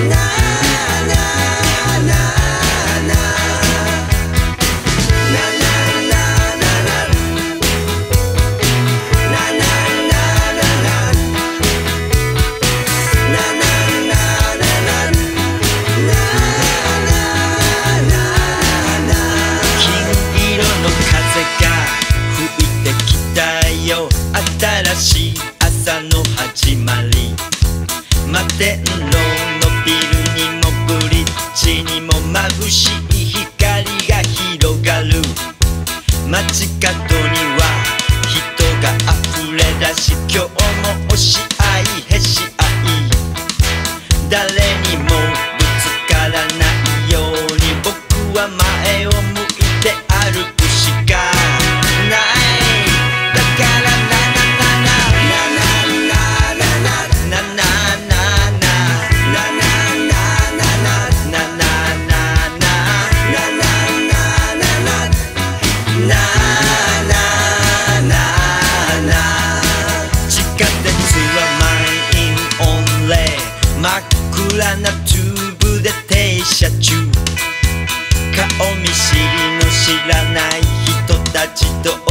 新しい朝の始まり、摩天楼のビルにもブリッジにも眩しい光が広がる。街角には人が溢れ出し、今日も押し合いへし合い、誰にもぶつからないように僕は前を向いて歩くしかない。だから真っ暗なチューブで停車中、顔見知りの知らない人たちと